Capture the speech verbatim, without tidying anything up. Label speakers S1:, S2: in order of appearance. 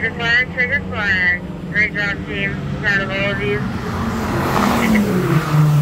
S1: Trigger flag, trigger flag. Great job, team. Proud of all of you.